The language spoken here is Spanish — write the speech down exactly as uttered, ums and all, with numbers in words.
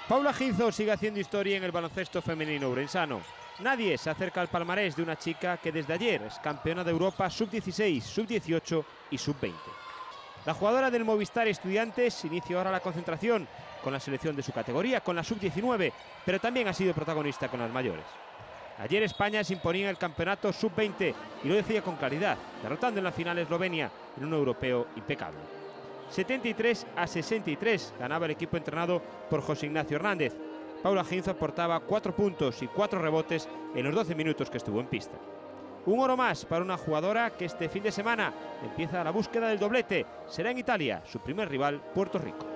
Paula Ginzo sigue haciendo historia en el baloncesto femenino ourensano. Nadie se acerca al palmarés de una chica que desde ayer es campeona de Europa sub dieciséis, sub dieciocho y sub veinte. La jugadora del Movistar Estudiantes inicia ahora la concentración con la selección de su categoría, con la sub diecinueve, pero también ha sido protagonista con las mayores. Ayer España se imponía en el campeonato sub veinte y lo decía con claridad, derrotando en la final a Eslovenia en un europeo impecable. setenta y tres a sesenta y tres ganaba el equipo entrenado por José Ignacio Hernández. Paula Ginzo aportaba cuatro puntos y cuatro rebotes en los doce minutos que estuvo en pista. Un oro más para una jugadora que este fin de semana empieza la búsqueda del doblete. Será en Italia, su primer rival, Puerto Rico.